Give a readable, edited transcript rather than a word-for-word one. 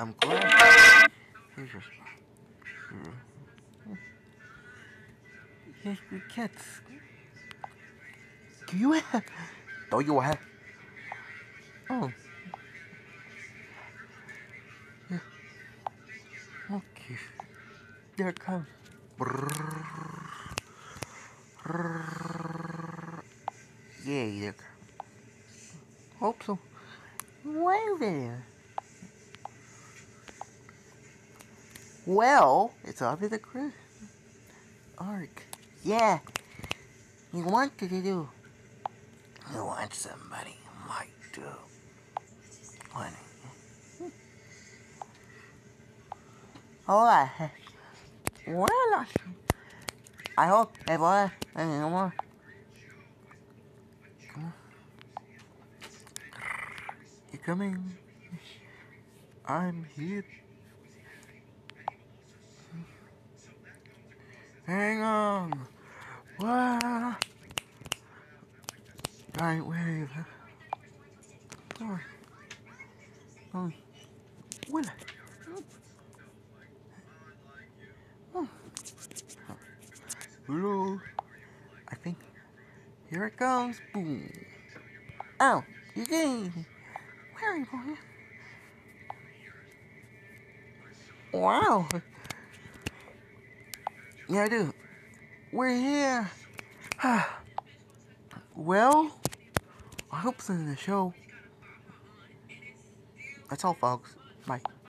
I'm glad. Here's your. Here's your kids. Do you have? Do you have? Oh. Yeah. Okay. There it comes. Yay, there. Hope so. Well there. Well, it's up to the crew. Ark. Yeah. You wanted to do. You want somebody might do. What? Alright. Well, I hope everyone no more. Come on. You coming? I'm here. Hang on. Wow. Giant wave. Oh. Oh. What? Oh. Hello. I think. Here it comes. Boom. Oh. You getting. Where are you going? Wow. Yeah, I do. We're here. Well, I hope this is the show. That's all, folks. Bye.